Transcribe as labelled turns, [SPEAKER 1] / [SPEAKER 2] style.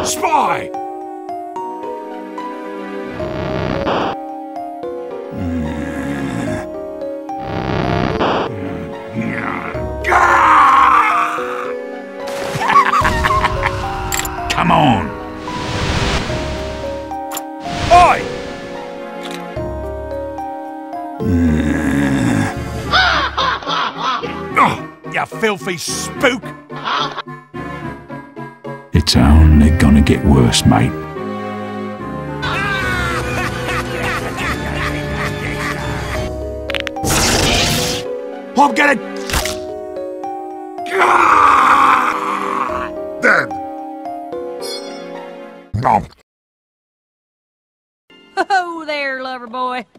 [SPEAKER 1] Spy!
[SPEAKER 2] Come on!
[SPEAKER 1] Oi! Oh, you filthy spook!
[SPEAKER 2] It's only gonna get worse, mate.
[SPEAKER 1] I'm gonna... Dead!
[SPEAKER 3] Oh, there, lover boy.